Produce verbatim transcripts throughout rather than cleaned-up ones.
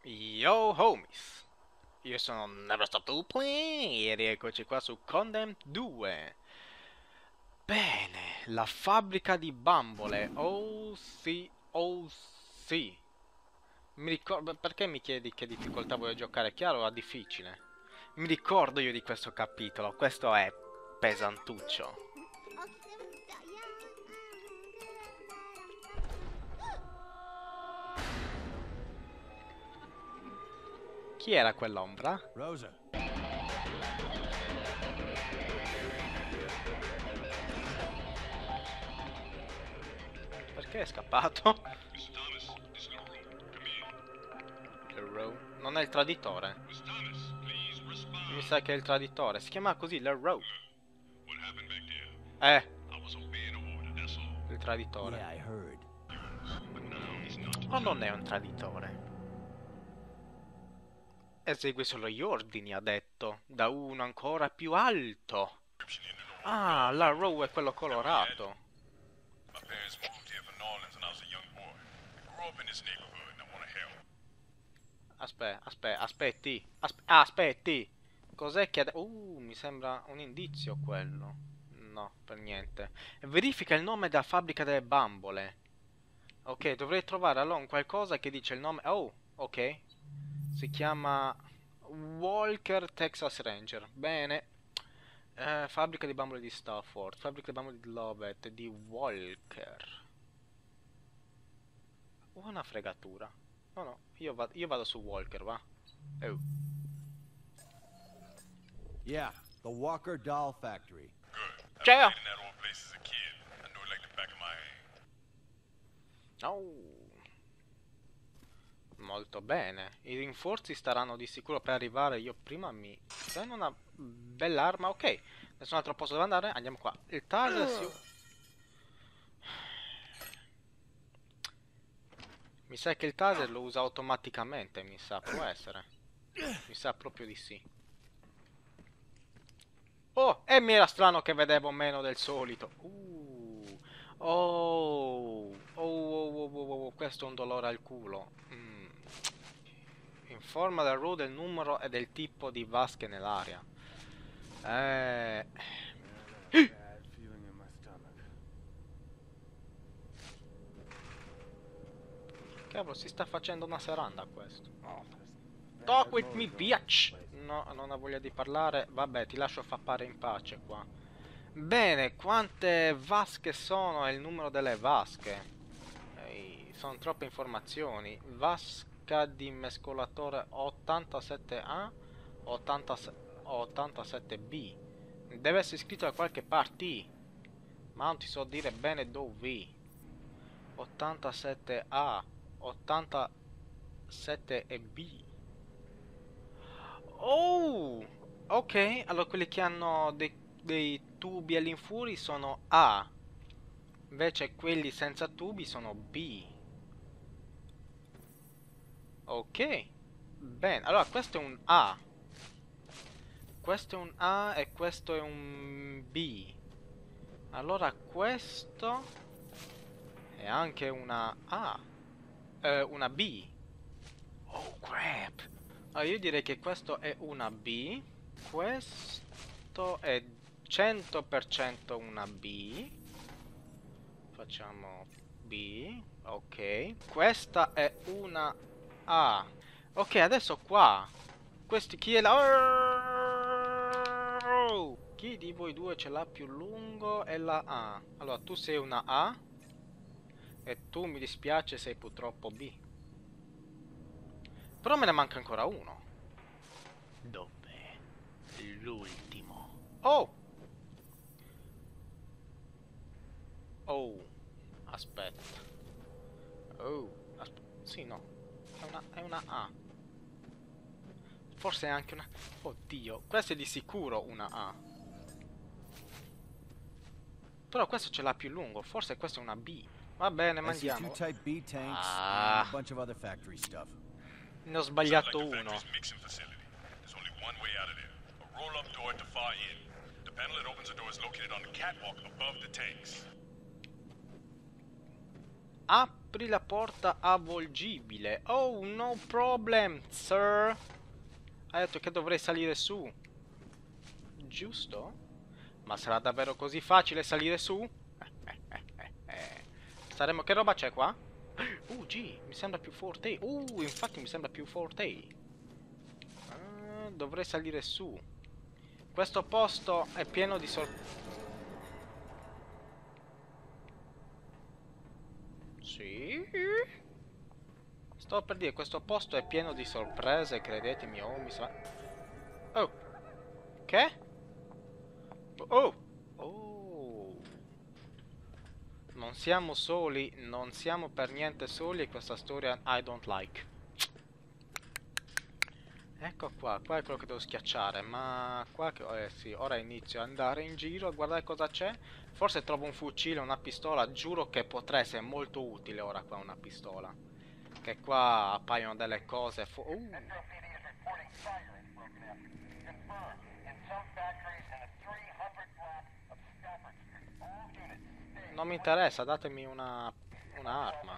Yo homies, io sono Never Stop to Play e rieccoci qua su Condemned due. Bene, la fabbrica di bambole. Oh sì, oh sì. Mi ricordo, perché mi chiedi che difficoltà voglio giocare? Chiaro o difficile? Mi ricordo io di questo capitolo, questo è pesantuccio. Chi era quell'ombra? Rosa. Perché è scappato? LaRoe. Non è il traditore. Mi sa che è il traditore. Si chiama così, LaRoe. Eh, il traditore. Yeah, I heard. O non è un traditore? Esegue solo gli ordini, ha detto. Da uno ancora più alto. Ah, LaRoe è quello colorato. My parents moved here from New Orleans when I was a young boy. I grew up in this neighborhood and I want to help. Aspetta, aspetta, aspetti. Aspe aspetti. Cos'è che... Uh, mi sembra un indizio quello. No, per niente. Verifica il nome della fabbrica delle bambole. Ok, dovrei trovare allora un qualcosa che dice il nome... Oh, ok. Si chiama Walker Texas Ranger. Bene. Eh, fabbrica di bambole di Stafford. Fabbrica di bambole di Lovett. Di Walker. Una fregatura. No, no, io vado, io vado su Walker, va. Oh. Yeah, the Walker Doll Factory. Good. I Ciao. played in that old place as a kid. I know it like the back of my hand. Oh. Molto bene. I rinforzi staranno di sicuro per arrivare. Io prima mi prendo una bella arma. Ok. Nessun altro posto dove andare. Andiamo qua. Il taser si... Mi sa che il taser lo usa automaticamente. Mi sa, può essere. Mi sa proprio di sì. Oh, e mi era strano che vedevo meno del solito. Uh. Oh. Oh, oh, oh, oh, oh, questo è un dolore al culo. Mm. Informa del R U del numero e del tipo di vasche nell'aria. Eh. Cavolo, si sta facendo una seranda questo. Talk with me, bitch! No, non ho voglia di parlare. Vabbè, ti lascio fappare in pace qua. Bene, quante vasche sono e il numero delle vasche? Ehi, sono troppe informazioni. Vasca di mescolatore ottantasette A, ottantasette B. Deve essere scritto da qualche parte, ma non ti so dire bene dove. ottantasette A, ottantasette e B. Oh, ok, allora quelli che hanno dei, dei tubi all'infuori sono A, invece quelli senza tubi sono B. Ok, bene, allora questo è un A, questo è un A e questo è un B. Allora questo è anche una A, eh, una B. Oh crap. Allora io direi che questo è una B, questo è cento per cento una B, facciamo B, ok, questa è una A. Ok, adesso qua, questi chi è la... Oh! Chi di voi due ce l'ha più lungo è la A. Allora tu sei una A e tu, mi dispiace, sei purtroppo B. Però me ne manca ancora uno. Dov'è? L'ultimo. Oh! Oh. Aspetta. Oh. Asp sì, no. È una, è una A. Forse è anche una... Oddio. Questa è di sicuro una A. Però questo ce l'ha più lungo. Forse questo è una B. Va bene, mandiamo. Type B tanks Ah. and a bunch of other factory stuff. Ne ho Sounds sbagliato like the uno. factory's mixing facility. There's only one way out of there. A roll-up door at the far end. The panel that opens the door is located on the catwalk above the tanks. A aprì la porta avvolgibile. Oh, no problem, sir. Ha detto che dovrei salire su. Giusto? Ma sarà davvero così facile salire su? Saremo... Che roba c'è qua? Uh, G, mi sembra più forte. Uh, infatti mi sembra più forte. Uh, dovrei salire su. Questo posto è pieno di sorprese. Sì? Sto per dire, questo posto è pieno di sorprese, credetemi. Oh, mi sa... Oh. Che? Oh. Oh. Non siamo soli, non siamo per niente soli e questa storia I don't like. Ecco qua, qua è quello che devo schiacciare, ma qua che... Eh sì, ora inizio ad andare in giro a guardare cosa c'è. Forse trovo un fucile, una pistola, giuro che potrà essere molto utile ora qua una pistola. Che qua appaiono delle cose... Fu uh. Non mi interessa, datemi una... un'arma.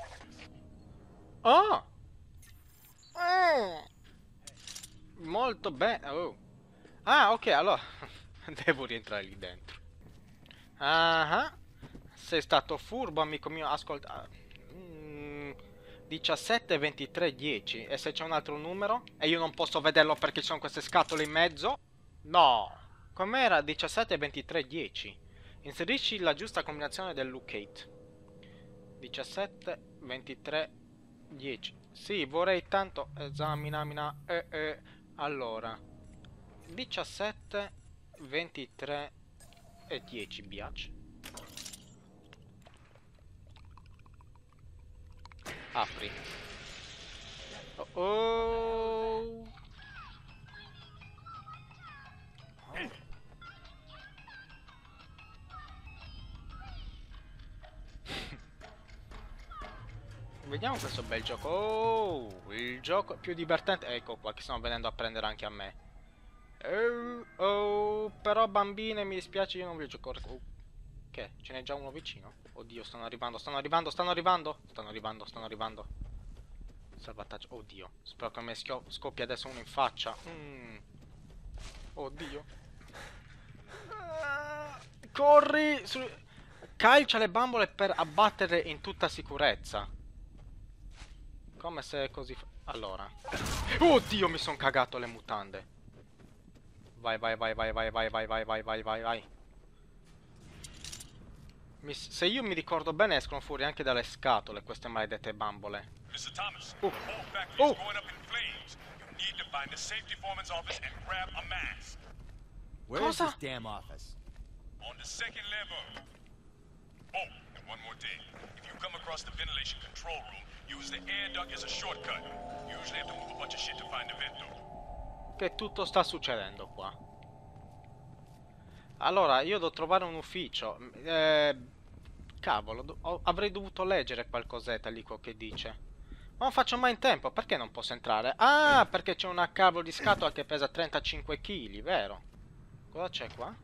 Oh! Oh! Molto bene. Oh. Ah, ok, allora devo rientrare lì dentro. Ah, sei stato furbo, amico mio. Ascolta. Mm, diciassette ventitré dieci. E se c'è un altro numero? E io non posso vederlo perché ci sono queste scatole in mezzo? No. Com'era? diciassette ventitré dieci. Inserisci la giusta combinazione del locate. diciassette ventitré dieci. Sì, vorrei tanto esaminamina. Eh, eh. Allora, diciassette ventitré e dieci biac. Apri. Oh, oh. Vediamo questo bel gioco. Oh, il gioco più divertente. Ecco qua, che stanno venendo a prendere anche a me. Oh, oh, però bambine, mi dispiace, io non voglio giocare. Oh, che? Ce n'è già uno vicino? Oddio, stanno arrivando, stanno arrivando, stanno arrivando. Stanno arrivando, stanno arrivando. Salvataggio. Oddio, spero che mi scoppia adesso uno in faccia. Mm. Oddio. Ah, corri! Su... Calcia le bambole per abbattere in tutta sicurezza. Come se così... Allora. Oddio, mi sono cagato le mutande. Vai, vai, vai, vai, vai, vai, vai, vai, vai, vai, vai, vai. Mi... Se io mi ricordo bene escono fuori anche dalle scatole queste maledette bambole. mister Thomas, Oh. the whole factory Oh. is going up in flames. You need to find the safety foreman's office and grab a mask. Where is Cosa? this damn office? On the second level. Oh, and one more thing. If you come across the ventilation control room, use the air duct as a shortcut. You usually have to move a bunch of shit to find the vent door. Che tutto sta succedendo qua? Allora, io devo trovare un ufficio. Eh, cavolo, do ho avrei dovuto leggere qualcosetta lì che dice. Ma non faccio mai in tempo, perché non posso entrare? Ah, perché c'è una cavolo di scatola che pesa trentacinque chili, vero? Cosa c'è qua?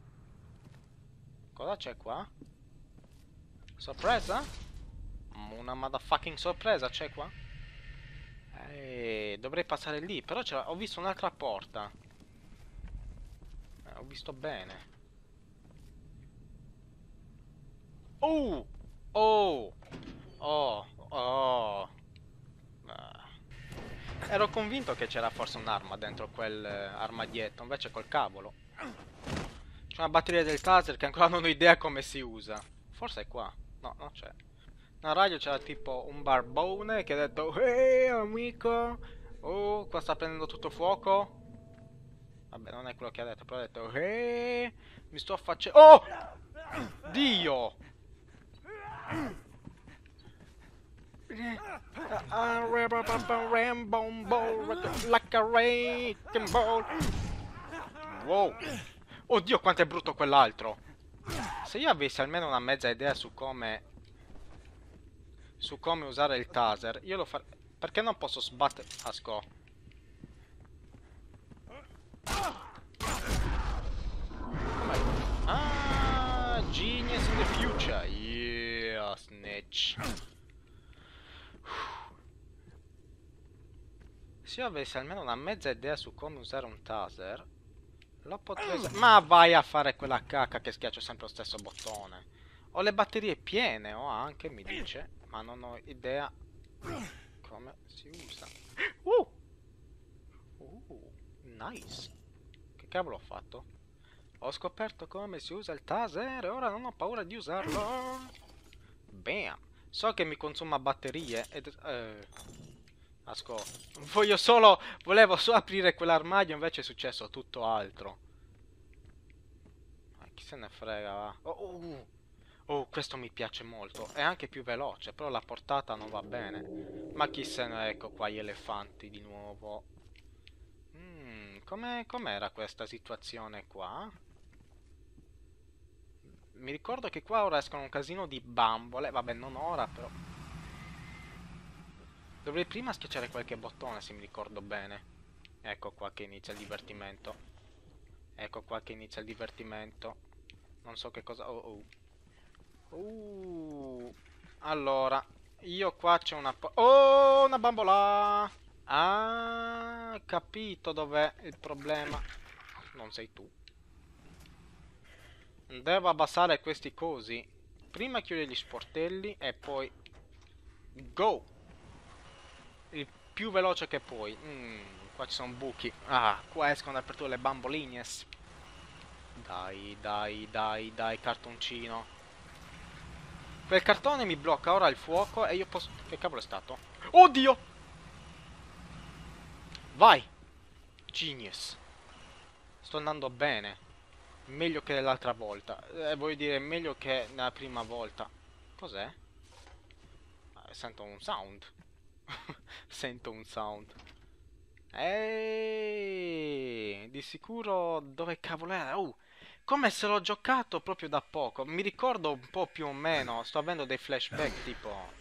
Cosa c'è qua? Sorpresa? Una motherfucking sorpresa c'è qua? Eh, dovrei passare lì, però ho visto un'altra porta. Eh, ho visto bene. Oh! Oh! Oh! Oh! Ah. Ero convinto che c'era forse un'arma dentro quel eh, armadietto, invece col cavolo. C'è una batteria del taser che ancora non ho idea come si usa. Forse è qua. No, non c'è. Nella radio c'era tipo un barbone che ha detto: ehi amico, oh, qua sta prendendo tutto fuoco. Vabbè, non è quello che ha detto, però ha detto: ehi, mi sto facendo... Oh! Dio! Wow! Oddio, quanto è brutto quell'altro! Se io avessi almeno una mezza idea su come... su come usare il taser, io lo farei... Perché non posso sbattere... Asco. Ah, genius in the future. Yeah, snitch. Se io avessi almeno una mezza idea su come usare un taser, lo potrei usare. Ma vai a fare quella cacca che schiaccio sempre lo stesso bottone. Ho le batterie piene, o anche, mi dice, ma non ho idea come si usa. Uh! Uh, nice. Che cavolo ho fatto? Ho scoperto come si usa il taser e ora non ho paura di usarlo. Bam. So che mi consuma batterie ed... Eh, ascolta. Voglio solo... Volevo solo aprire quell'armadio, invece è successo tutto altro. Ma chi se ne frega, va. Oh, oh, oh, questo mi piace molto. È anche più veloce, però la portata non va bene. Ma chi se ne... Ecco qua gli elefanti di nuovo. Mm, come, com'era questa situazione qua? Mi ricordo che qua ora escono un casino di bambole. Vabbè, non ora, però. Dovrei prima schiacciare qualche bottone, se mi ricordo bene. Ecco qua che inizia il divertimento. Ecco qua che inizia il divertimento. Non so che cosa... Oh, oh. Uh, allora, io qua c'è una... Oh, una bambola! Ah, capito dov'è il problema. Non sei tu. Devo abbassare questi cosi. Prima chiudere gli sportelli e poi... Go! Il più veloce che puoi. Mm, qua ci sono buchi. Ah, qua escono dappertutto le bambolines. Dai, dai, dai, dai, cartoncino. Quel cartone mi blocca ora il fuoco e io posso... Che cavolo è stato? Oddio! Vai! Genius. Sto andando bene. Meglio che l'altra volta. Eh, voglio dire, meglio che nella prima volta. Cos'è? Ah, sento un sound. Sento un sound. Eeeh, di sicuro dove cavolo era? Uh, come se l'ho giocato proprio da poco. Mi ricordo un po' più o meno. Sto avendo dei flashback tipo...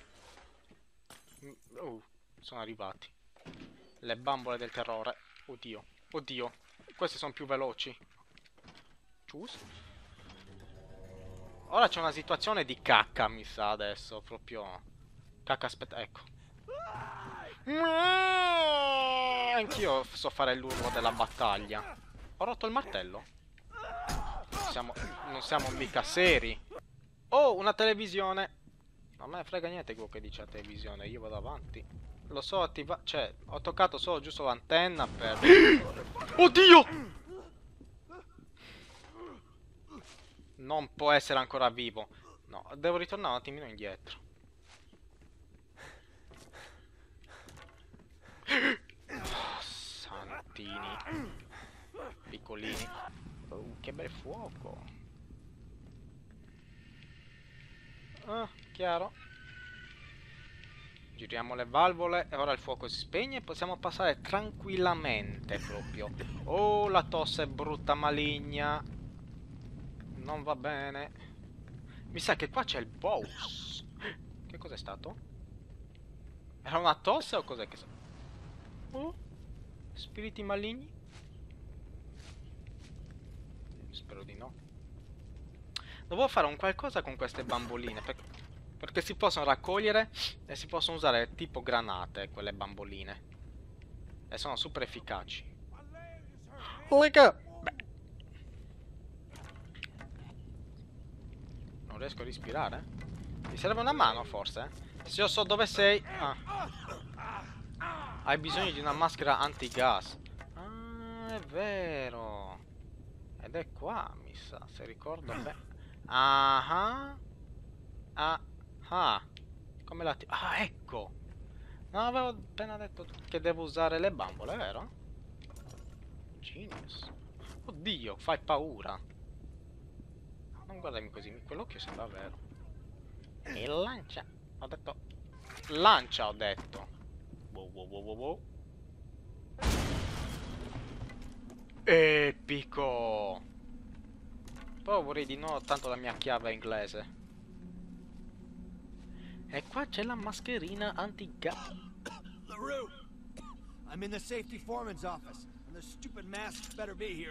Uh, sono arrivati. Le bambole del terrore. Oddio, oddio. Queste sono più veloci. Giusto. Ora c'è una situazione di cacca, mi sa adesso. Proprio... Cacca, aspetta, ecco. Anch'io so fare l'urlo della battaglia. Ho rotto il martello? Siamo, non siamo mica seri. Oh, una televisione. Non me ne frega niente quello che dice la televisione. Io vado avanti. Lo so attivare. Cioè, ho toccato solo giusto l'antenna per... Oddio! Non può essere ancora vivo. No, devo ritornare un attimino indietro. Oh, santini. Piccolini. Oh, che bel fuoco. Ah, chiaro. Giriamo le valvole e ora il fuoco si spegne e possiamo passare tranquillamente proprio. Oh, la tosse è brutta, maligna. Non va bene. Mi sa che qua c'è il boss. Che cos'è stato? Era una tosse o cos'è che... Oh, spiriti maligni? Spero di no. Devo fare un qualcosa con queste bamboline per... perché si possono raccogliere e si possono usare tipo granate quelle bamboline. E sono super efficaci. Lega! Beh. Non riesco a respirare? Mi serve una mano forse? Se io so dove sei... Ah. Hai bisogno di una maschera antigas. Ah, è vero. Ed è qua, mi sa, se ricordo bene. Ah, ah, ah. Come la... Ah, ecco. No, avevo appena detto che devo usare le bambole, vero? Genius. Oddio, fai paura. Non guardarmi così, quell'occhio sembra vero. E lancia. Ho detto... Lancia, ho detto. Wow, wow, wow, wow, wow. Epico. Poi vorrei di no, tanto la mia chiave è inglese. E qua c'è la mascherina anti-gas. LaRue! I'm in the safety foreman's office, and the stupid masks better be here.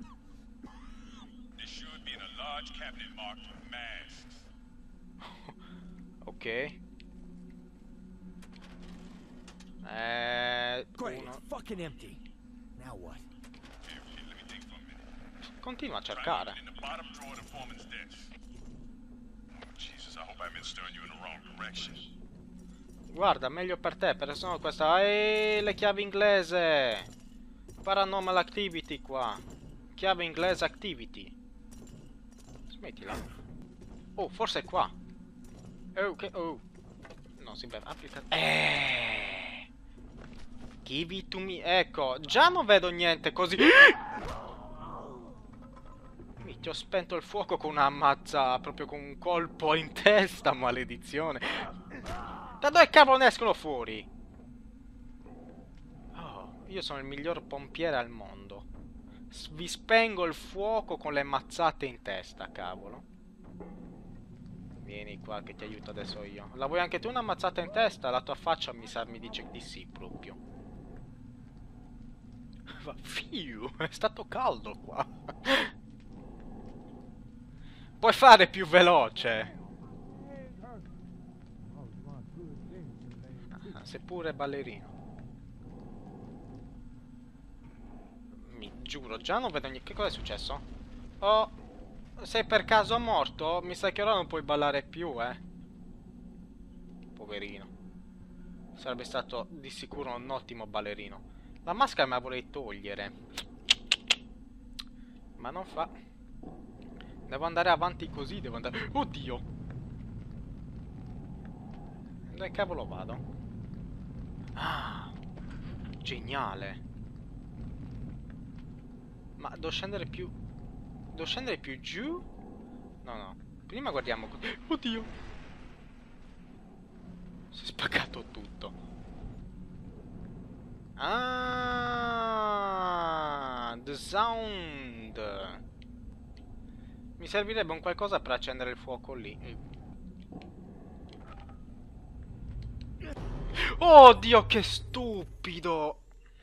This should be in a large cabinet marked masks. Ok. Eh, Great. uno. fucking empty. Now what? Here, here, let me think for a minute. Continua a Try cercare. looking in the bottom drawer of the foreman's desk. Oh, Jesus, I hope I haven't steering you in the wrong direction. Guarda, meglio per te, perché sennò questa... Eeeh, le chiavi inglese! Paranormal Activity qua. Chiave inglese Activity. Smettila. Oh, forse è qua. Oh, che... Oh. No, si beve. Applica... Eh. Give it to me. Ecco, già non vedo niente così. Mi ti ho spento il fuoco con una mazza, proprio con un colpo in testa, maledizione. Da dove cavolo ne escono fuori? Oh, io sono il miglior pompiere al mondo. S vi spengo il fuoco con le mazzate in testa, cavolo. Vieni qua che ti aiuto adesso io. La vuoi anche tu una mazzata in testa? La tua faccia mi sa, mi dice di sì proprio. Va, fiu, è stato caldo qua. Puoi fare più veloce. Ah, seppure ballerino. Mi giuro, già non vedo niente. Che cosa è successo? Oh, sei per caso morto? Mi sa che ora non puoi ballare più, eh. Poverino. Sarebbe stato di sicuro un ottimo ballerino. La maschera me la vorrei togliere. Ma non fa. Devo andare avanti così, devo andare... Oddio! Dove cavolo vado? Ah! Geniale! Ma devo scendere più... Devo scendere più giù? No, no. Prima guardiamo... Oddio! Si è spaccato tutto. Ah! The sound! Mi servirebbe un qualcosa per accendere il fuoco lì. Oh Dio, che stupido!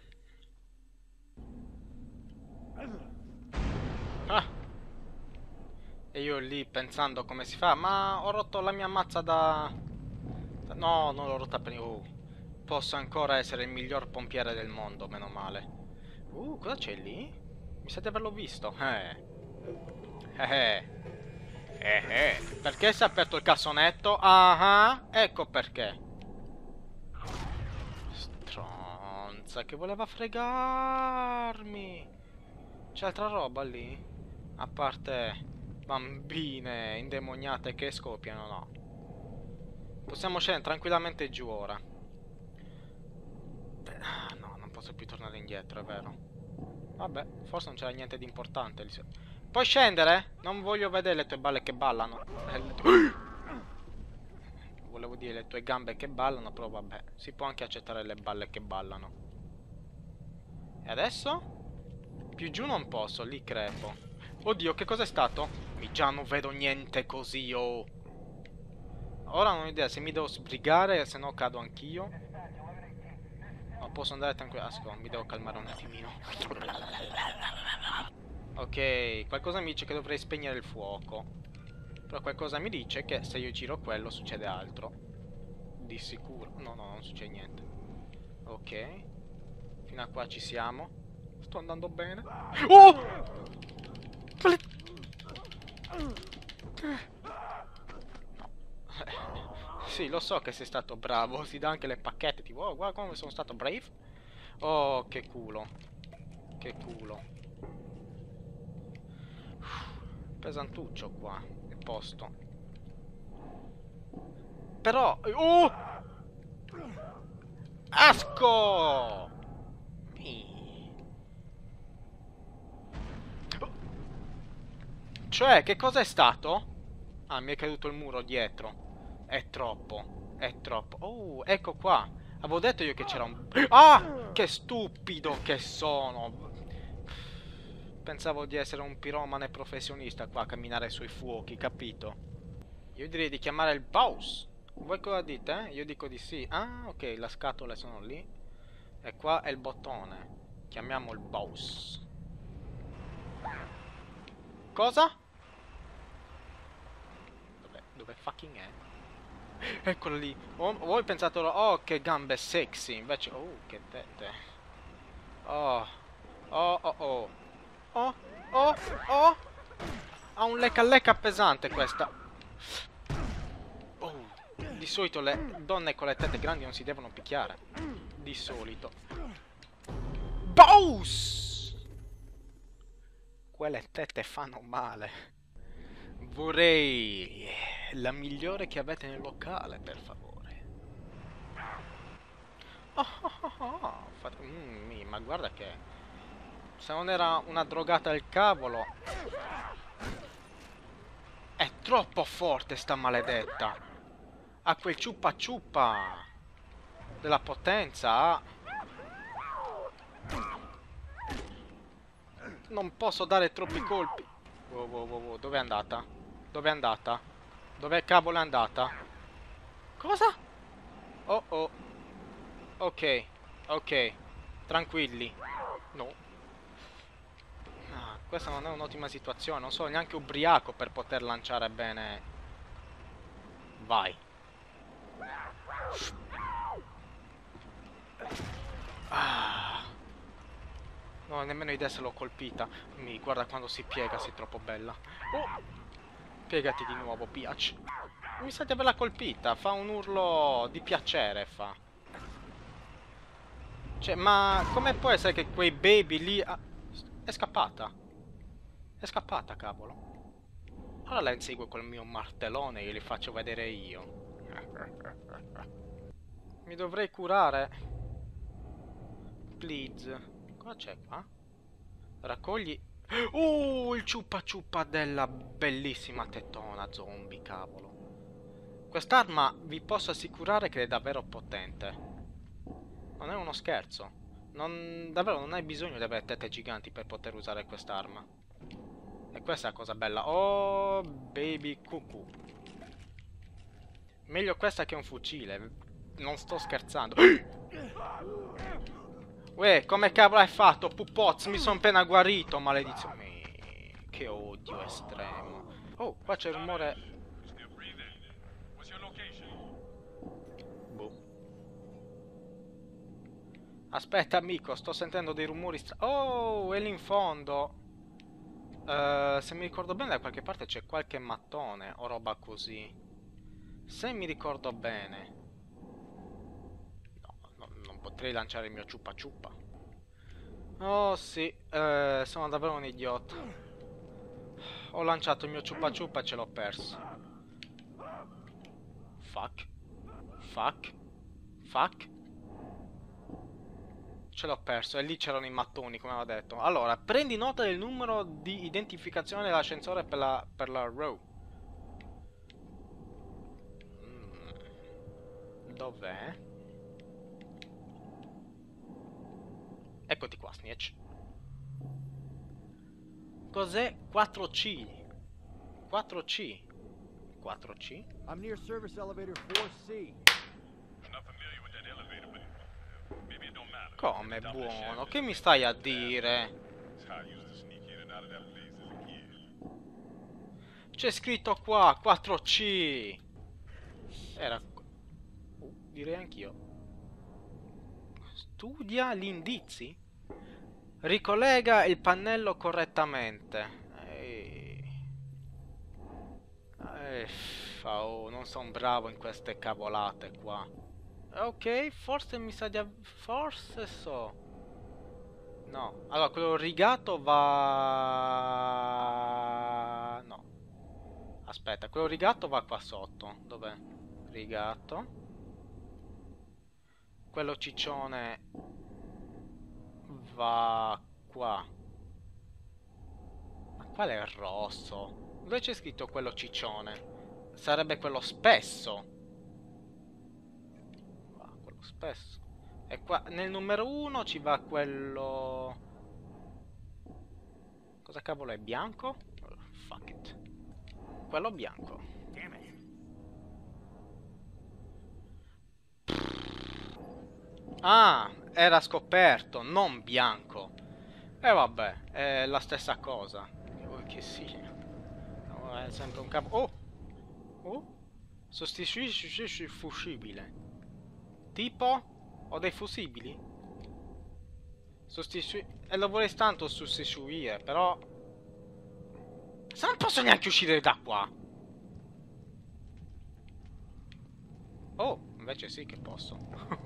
Ah. E io lì pensando come si fa. Ma ho rotto la mia mazza da... No, non l'ho rotta prima. Oh. Posso ancora essere il miglior pompiere del mondo, meno male. Uh, cosa c'è lì? Mi sa di averlo visto. Eh. Eh, eh, eh, perché si è aperto il cassonetto? Ah, ah, ecco perché. Stronza, che voleva fregarmi. C'è altra roba lì? A parte bambine indemoniate che scoppiano, no. Possiamo scendere tranquillamente giù ora. Ah, no, non posso più tornare indietro, è vero. Vabbè, forse non c'era niente di importante lì. Puoi scendere? Non voglio vedere le tue balle che ballano. Volevo dire le tue gambe che ballano, però vabbè. Si può anche accettare le balle che ballano. E adesso? Più giù non posso, lì crepo. Oddio, che cos'è stato? Mi già non vedo niente così, oh. Ora non ho idea se mi devo sbrigare, se no cado anch'io. No, posso andare tranquillo. Ascolta, mi devo calmare un attimino. Ok, qualcosa mi dice che dovrei spegnere il fuoco. Però qualcosa mi dice che se io giro quello succede altro. Di sicuro. No, no, non succede niente. Ok. Fino a qua ci siamo. Sto andando bene. Oh! No. Sì, lo so che sei stato bravo. Si dà anche le pacchette. Tipo, oh, guarda come sono stato brave. Oh, che culo. Che culo. Pesantuccio qua, il posto. Però... Oh! Asco! Cioè, che cosa è stato? Ah, mi è caduto il muro dietro. È troppo, è troppo. Oh, ecco qua. Avevo detto io che c'era un... Ah! Che stupido che sono! Pensavo di essere un piromane professionista qua a camminare sui fuochi, capito? Io direi di chiamare il boss. Voi cosa dite? Io dico di sì. Ah, ok, le scatole sono lì. E qua è il bottone. Chiamiamo il boss. Cosa? Dove, dove fucking è? Eccolo lì. Oh, voi pensate, oh, che gambe sexy. Invece, oh, che tette. lecca, lecca pesante questa. Oh, di solito le donne con le tette grandi non si devono picchiare. Di solito. Boss! Quelle tette fanno male. Vorrei la migliore che avete nel locale, per favore. Oh, oh, oh, oh. Fate... mm, ma guarda che... se non era una drogata del cavolo... È troppo forte sta maledetta. Ha quel ciuppa ciuppa della potenza. Non posso dare troppi colpi. Wow, wow, wow, wow. Dove è andata? Dove è andata? Dove cavolo è andata? Cosa? Oh oh. Ok, ok. Tranquilli. No. Ah, questa non è un'ottima situazione. Non sono neanche ubriaco per poter lanciare bene. Vai. Ah. Non ho nemmeno idea se l'ho colpita. Mi guarda quando si piega, sei troppo bella. Oh. Piegati di nuovo, piace. Mi sa di averla colpita. Fa un urlo di piacere, fa. Cioè, ma come può essere che quei baby lì... Ah, è scappata. È scappata, cavolo. Allora la inseguo col mio martellone e li faccio vedere io. Mi dovrei curare. Please. Cosa c'è qua? Raccogli... Uh, il ciuppa ciuppa della bellissima tettona zombie, cavolo. Quest'arma vi posso assicurare che è davvero potente. Non è uno scherzo. Non... davvero non hai bisogno di avere tette giganti per poter usare quest'arma. E questa è la cosa bella. Oh, baby cucù. Meglio questa che un fucile. Non sto scherzando. Uè, come cavolo hai fatto, pupozz? Mi sono appena guarito, maledizione. Che odio estremo. Oh, qua c'è il rumore. Boh. Aspetta, amico, sto sentendo dei rumori stra... Oh, è lì in fondo. Uh, se mi ricordo bene, da qualche parte c'è qualche mattone o roba così. Se mi ricordo bene. Potrei lanciare il mio ciuppa ciuppa. Oh sì, eh, sono davvero un idiota. Ho lanciato il mio ciuppa ciuppa e ce l'ho perso. Fuck. Fuck. Fuck. Ce l'ho perso e lì c'erano i mattoni, come avevo detto. Allora, prendi nota del numero di identificazione dell'ascensore per la, per la row. Mm. Dov'è? Eccoti qua, Snitch. Cos'è quattro C? quattro C? quattro C? I'm near service elevator four C. Come buono? Che mi stai a dire? C'è scritto qua quattro C. Era... Uh, direi anch'io. Studia gli indizi. Ricollega il pannello correttamente. Ehi. Eh, oh, non sono bravo in queste cavolate qua. Ok, forse mi sa di... forse so. No. Allora, quello rigato va... no. Aspetta, quello rigato va qua sotto. Dov'è? Rigato. Quello ciccione va qua. Ma qual è il rosso? Dove c'è scritto quello ciccione? Sarebbe quello spesso. Va, quello spesso. E qua nel numero uno ci va quello... cosa cavolo è? Bianco? Oh, fuck it. Quello bianco. Ah, era scoperto, non bianco. E eh, vabbè, è la stessa cosa. Che vuoi che sia? No, è sempre un capo... Oh! Oh! Sostituisci il fusibile. Tipo? Ho dei fusibili? Sostitui... E lo vorrei tanto sostituire, però... Se non posso neanche uscire da qua. Oh, invece sì che posso.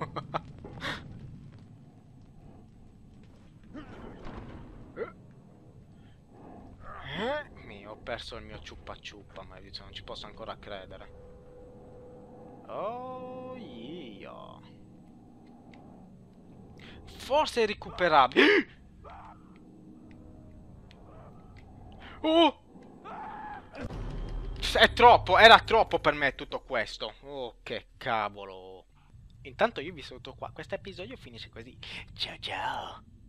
Mi ho perso il mio ciuppa ciuppa, maledizione, non ci posso ancora credere. Oh, io. Forse è recuperabile. Oh! È troppo, era troppo per me tutto questo. Oh, che cavolo. Intanto io vi saluto qua. Questo episodio finisce così. Ciao ciao.